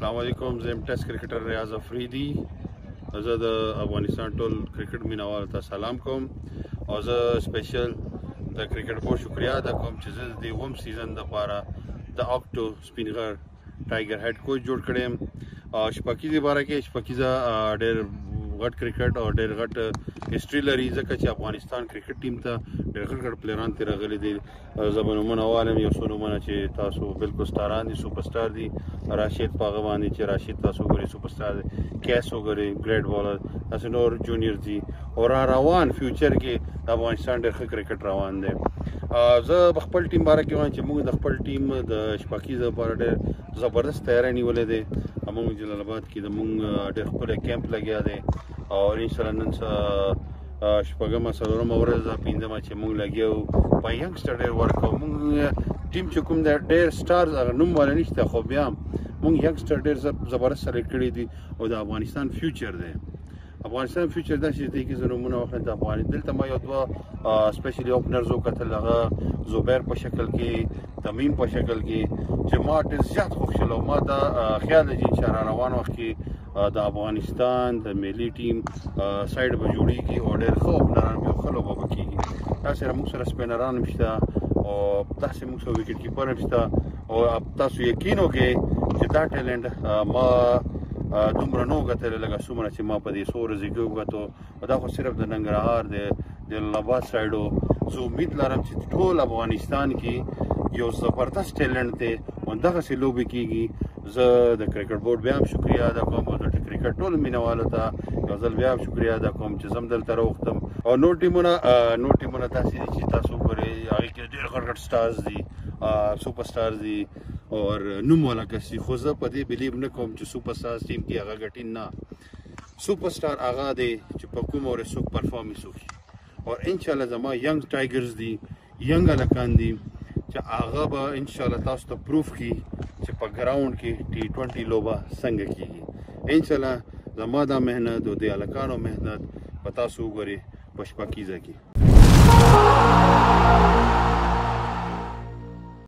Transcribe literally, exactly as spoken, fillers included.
अस्सलाम वालेकुम। ज़ेम टेस्ट क्रिकेटर रियाज अफरीदी ज़ द अफगानिस्तान टोल क्रिकेट मीनावाल ता सलाम कोम और ज़ स्पेशल द क्रिकेट बोर्ड शुक्रिया अदा कोम چې زه د اوم سیزن لپاره د اکټو سپینغر ټایګر هډ کوچ جوړ کړم. شپږیزه باره کې شپږیزه ډېر غټ کرکټ او ډېر غټ هیستوري لري ځکه چې افغانستان کرکټ ټیم ته ډېر غټ غټ پلیران تیر غلي دي. زبونمونه والم یو څو نومونه چې تاسو بالکل ستاران دي، سوپر سٹار دي. راشد پاغه باندې چې راشد تاسو ګوري سوپر سٹار دی، کیس وګوري ګریټ بالر، تاسو نور جونیئر دي او را روان فیوچر کې د افغانستان ډېر ښه کرکټ روان دی. زه خپل ټیم باره کې وایم چې موږ د خپل ټیم د شپږیزه لپاره ډېر زبردست تیاری نیولې دی. موږ جلال آباد کې د موږ ډېر ښکلی کیمپ لګیا دی او انشاءالله نن شپږمه څلورمه ورځ ده پنځمه چې موږ لګیا یو په ینګسټر ډېر ورک کوو. موږ ټیم چې کوم دی ډېر سټارز هغه نوم والا نشته، خو بیا هم موږ ینګسټر ډېر زبردست سلیکټ کړي دي او د افغانستان فیوچر دی. افغانستان فیوچر داسې دی کې زه نومونه واخلم د افغانستان دلته ما یو دوه سپیشلی اوپنرز وکتل، هغه زبیر په شکل کې، تمیم په شکل کې، چې ما ډېر زیات خوښ شول او ما دا خیال دی چې را روان وخت کې د افغانستان د ملي ټیم سایډ به جوړېږي او ډېر ښه اوپنران به ښه لوبه به کېږي. داسې موږ سره سپینران هم شته او داسې موږ سره وکټ کیپر هم شته او تاسو یقین وکړئ چې دا ټیلنټ ما دومره نو کتلی لکه څومره چې ما په دې څو ورځې کې وکتو. دا خو صرف د ننګرهار د جلال آباد سایډ و. زه امید لرم چې ټول افغانستان کې یو زبردست ټیلنټ دی او دغسې لوبې کېږي. زه د کرکټ بورډ بیا هم شکریه ادا کوم او د کرکټ ټولو مینهوالو ته یو ځل بیا هم شکریه ادا کوم چې زه هم دلته راوختم. او نور ټیمونه نور ټیمونه داسې دي چې تاسو وګورئ هغې کې ډېر غټ غټ سټارز دي، سوپر سټارز دي او نوم والا کس دي، خو زه په دې بلیو نه کوم چې سوپر سټارز ټیم کې هغه ګټي نه. سوپر سټار هغه دی چې په کوم ورځ څوک پرفارمنس وکړي او انشاءالله زما ینګ ټایګرز دي، ینګ هلکان دي چې هغه به انشاءالله تاسو ته پروف کړي چې په ګراوند کې ټي ټوینټي لوبه څنګه کېږي. انشاءالله زما دا محنت او د هلکانو محنت به تاسو وګورئ په شپږیزه کې.